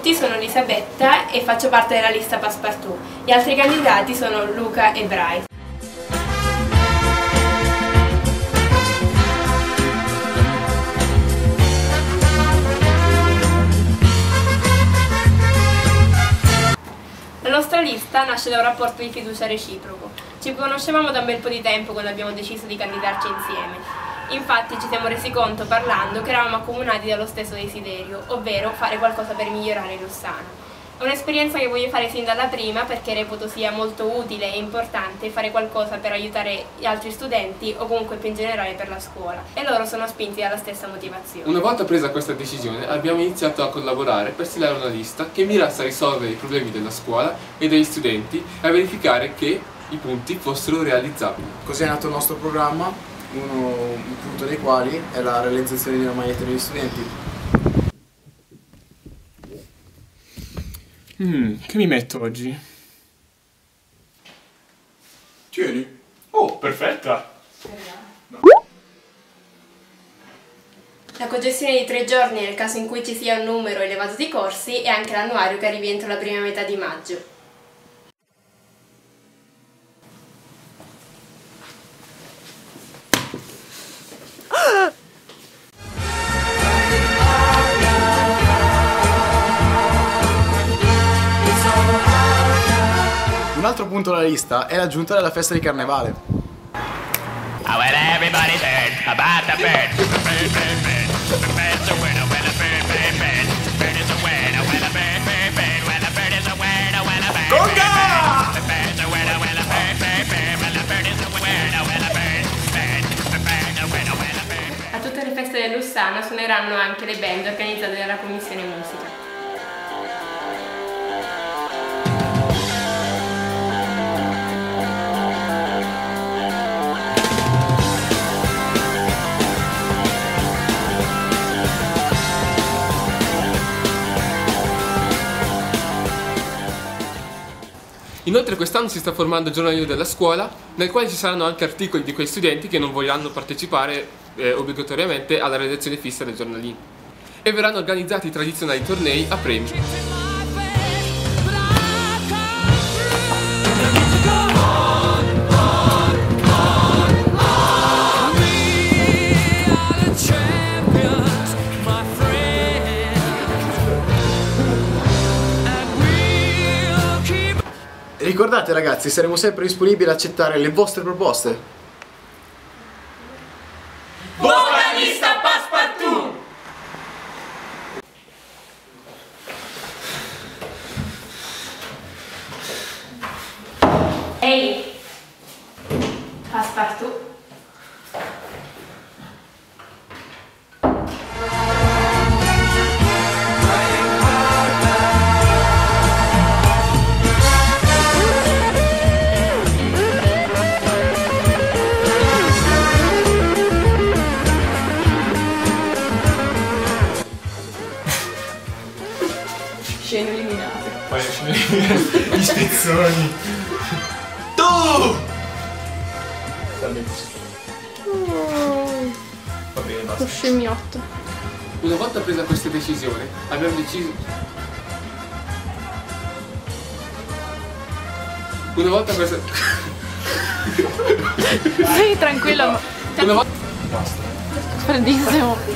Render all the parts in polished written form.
tutti, sono Elisabetta e faccio parte della lista Passepartout. Gli altri candidati sono Luca e Bryce. La nostra lista nasce da un rapporto di fiducia reciproco. Ci conoscevamo da un bel po' di tempo quando abbiamo deciso di candidarci insieme. Infatti ci siamo resi conto parlando che eravamo accomunati dallo stesso desiderio, ovvero fare qualcosa per migliorare Lussano. È un'esperienza che voglio fare sin dalla prima perché reputo sia molto utile e importante fare qualcosa per aiutare gli altri studenti o comunque più in generale per la scuola, e loro sono spinti dalla stessa motivazione. Una volta presa questa decisione abbiamo iniziato a collaborare per stilare una lista che mirasse a risolvere i problemi della scuola e degli studenti e a verificare che i punti fossero realizzabili. Così è nato il nostro programma, un punto dei quali è la realizzazione di una maglietta degli studenti. Che mi metto oggi? Tieni. Oh, perfetta! La congestione di 3 giorni nel caso in cui ci sia un numero elevato di corsi e anche l'annuario che arrivi entro la prima metà di maggio. Un altro punto della lista è l'aggiunta della festa di carnevale. A tutte le feste del Lussano suoneranno anche le band organizzate dalla Commissione Musica. Inoltre quest'anno si sta formando il giornalino della scuola, nel quale ci saranno anche articoli di quei studenti che non vorranno partecipare obbligatoriamente alla redazione fissa del giornalino. E verranno organizzati i tradizionali tornei a premi. Ricordate ragazzi, saremo sempre disponibili ad accettare le vostre proposte. Vocalista Passepartout! Ehi! Passepartout! Scene eliminate. Poi gli spezzoni. Tu! Va bene, basta. Lo scemmiotto. Una volta presa questa decisione abbiamo deciso... Una volta presa... Sì, tranquillo. Una volta... Freddissimo.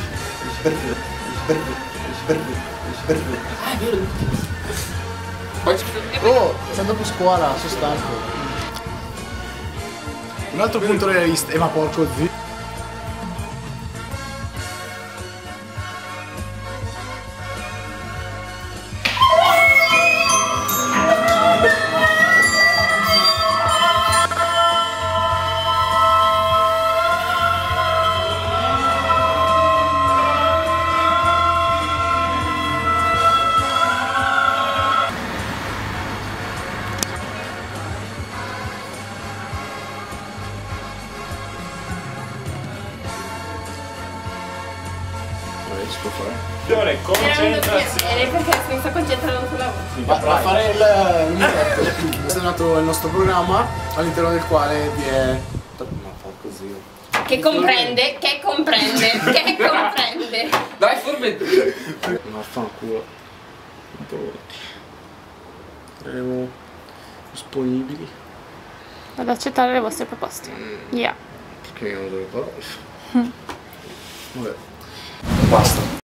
Oh, sono dopo scuola, sono stanco. Un altro punto della lista, ma porco zio. Riesco a fare. Fiore, concentrazione. Perché mi sto concentrando sulla voce. Va a fare il unitetto. Questo è nato il nostro programma, all'interno del quale vi è... Ma fa così. Che comprende. Dai, forme... Ma fanculo. pronti. Saremo disponibili ad accettare le vostre proposte. Yeah. perché non delle parole. Vabbè, basta.